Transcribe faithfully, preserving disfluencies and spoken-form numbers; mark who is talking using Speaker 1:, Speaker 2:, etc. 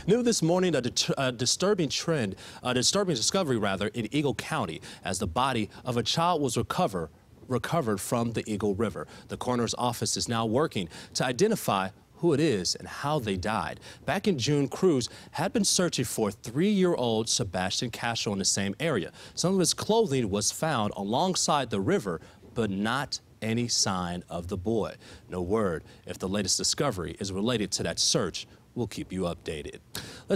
Speaker 1: New this morning, a, a disturbing trend, a disturbing discovery rather, in Eagle County as the body of a child was recovered recovered from the Eagle River. The coroner's office is now working to identify who it is and how they died. Back in June, crews had been searching for three-year-old Sebastian Castro in the same area. Some of his clothing was found alongside the river, but not any sign of the boy. No word if the latest discovery is related to that search. We'll keep you updated. Let's